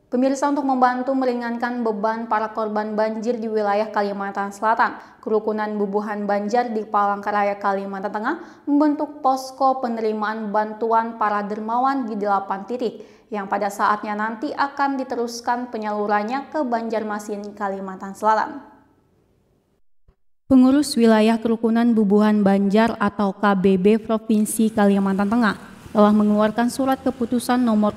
Pemirsa, untuk membantu meringankan beban para korban banjir di wilayah Kalimantan Selatan, Kerukunan Bubuhan Banjar di Palangkaraya, Kalimantan Tengah membentuk posko penerimaan bantuan para dermawan di 8 titik yang pada saatnya nanti akan diteruskan penyalurannya ke Banjarmasin, Kalimantan Selatan. Pengurus Wilayah Kerukunan Bubuhan Banjar atau KBB Provinsi Kalimantan Tengah telah mengeluarkan surat keputusan nomor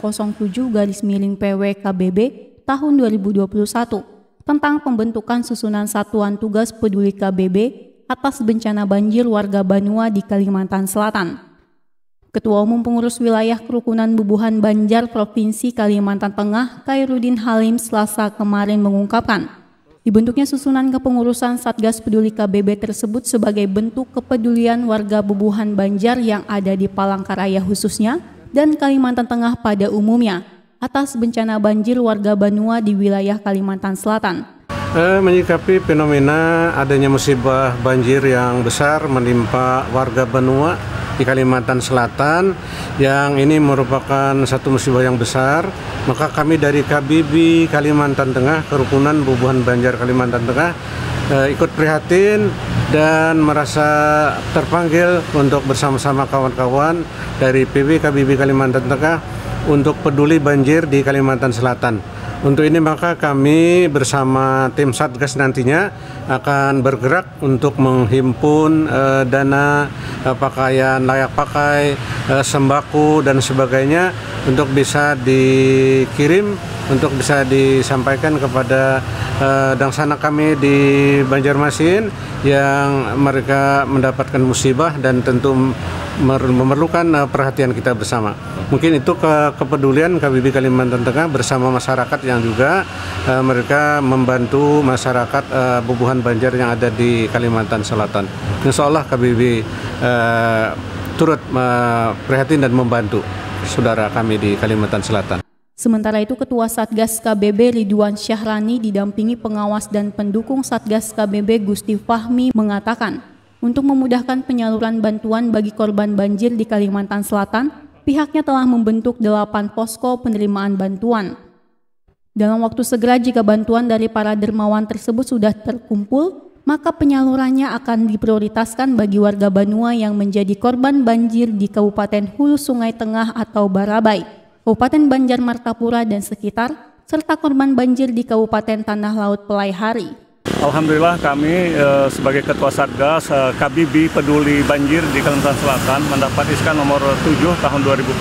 007/PW KBB tahun 2021 tentang pembentukan susunan Satuan Tugas Peduli KBB atas bencana banjir warga Banua di Kalimantan Selatan. Ketua Umum Pengurus Wilayah Kerukunan Bubuhan Banjar Provinsi Kalimantan Tengah, Khairuddin Halim, Selasa kemarin mengungkapkan, dibentuknya susunan kepengurusan Satgas Peduli KBB tersebut sebagai bentuk kepedulian warga Bubuhan Banjar yang ada di Palangkaraya khususnya dan Kalimantan Tengah pada umumnya atas bencana banjir warga Banua di wilayah Kalimantan Selatan. Menyikapi fenomena adanya musibah banjir yang besar menimpa warga Banua di Kalimantan Selatan, yang ini merupakan satu musibah yang besar, maka kami dari KBB Kalimantan Tengah, Kerukunan Bubuhan Banjar Kalimantan Tengah, ikut prihatin dan merasa terpanggil untuk bersama-sama kawan-kawan dari PB KBB Kalimantan Tengah untuk peduli banjir di Kalimantan Selatan. Untuk ini maka kami bersama tim Satgas nantinya akan bergerak untuk menghimpun dana pakaian layak pakai, sembako dan sebagainya untuk bisa dikirim, untuk bisa disampaikan kepada dangsana kami di Banjarmasin yang mereka mendapatkan musibah dan tentu memerlukan perhatian kita bersama. Mungkin itu kepedulian KBB Kalimantan Tengah bersama masyarakat yang juga mereka membantu masyarakat Bubuhan Banjar yang ada di Kalimantan Selatan. Insya Allah KBB turut prihatin dan membantu saudara kami di Kalimantan Selatan. Sementara itu, Ketua Satgas KBB Ridwan Syahrani didampingi pengawas dan pendukung Satgas KBB Gusti Fahmi mengatakan, untuk memudahkan penyaluran bantuan bagi korban banjir di Kalimantan Selatan, pihaknya telah membentuk 8 posko penerimaan bantuan. Dalam waktu segera jika bantuan dari para dermawan tersebut sudah terkumpul, maka penyalurannya akan diprioritaskan bagi warga Banua yang menjadi korban banjir di Kabupaten Hulu Sungai Tengah atau Barabai, Kabupaten Banjar Martapura dan sekitar, serta korban banjir di Kabupaten Tanah Laut Pelaihari. Alhamdulillah kami sebagai Ketua Satgas KBB Peduli Banjir di Kalimantan Selatan mendapat SK nomor 7 tahun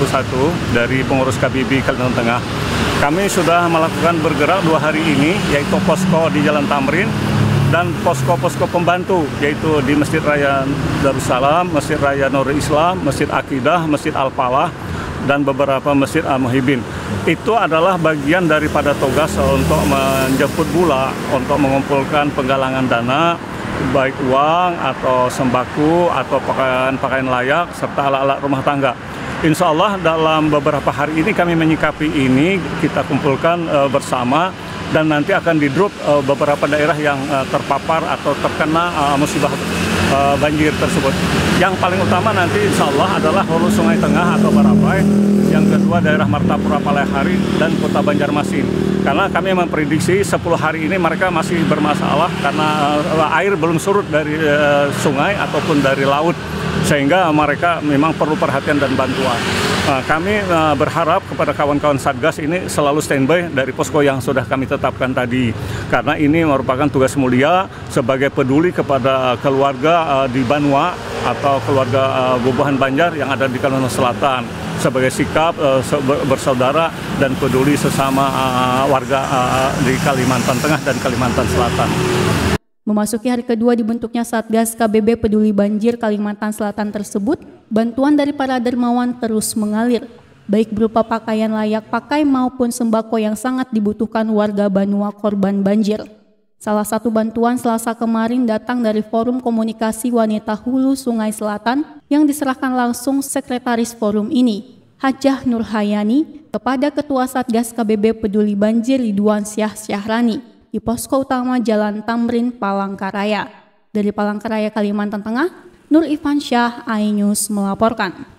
2021 dari pengurus KBB Kalimantan Tengah. Kami sudah melakukan bergerak 2 hari ini, yaitu posko di Jalan Tamrin dan posko-posko pembantu, yaitu di Masjid Raya Darussalam, Masjid Raya Nurul Islam, Masjid Akidah, Masjid Al-Falah, dan beberapa Masjid Al-Muhibin. Itu adalah bagian daripada tugas untuk menjemput bola, untuk mengumpulkan penggalangan dana, baik uang atau sembako atau pakaian layak serta alat-alat rumah tangga. Insya Allah dalam beberapa hari ini kami menyikapi ini, kita kumpulkan bersama dan nanti akan di-drop beberapa daerah yang terpapar atau terkena musibah banjir tersebut. Yang paling utama nanti insya Allah adalah Hulu Sungai Tengah atau Barabai, yang kedua daerah Martapura Pelaihari dan Kota Banjarmasin. Karena kami memprediksi 10 hari ini mereka masih bermasalah karena air belum surut dari sungai ataupun dari laut, sehingga mereka memang perlu perhatian dan bantuan. Kami berharap kepada kawan-kawan Satgas ini selalu standby dari posko yang sudah kami tetapkan tadi, karena ini merupakan tugas mulia sebagai peduli kepada keluarga di Banua atau keluarga Bubuhan Banjar yang ada di Kalimantan Selatan, sebagai sikap bersaudara dan peduli sesama warga di Kalimantan Tengah dan Kalimantan Selatan. Memasuki hari kedua dibentuknya Satgas KBB Peduli Banjir Kalimantan Selatan tersebut, bantuan dari para dermawan terus mengalir, baik berupa pakaian layak pakai maupun sembako yang sangat dibutuhkan warga Banua korban banjir. Salah satu bantuan Selasa kemarin datang dari Forum Komunikasi Wanita Hulu Sungai Selatan yang diserahkan langsung Sekretaris Forum ini, Hajah Nurhayani, kepada Ketua Satgas KBB Peduli Banjir Ridwan Syahrani di posko utama Jalan Tamrin, Palangkaraya. Dari Palangkaraya, Kalimantan Tengah, Nur Ifansyah, iNews melaporkan.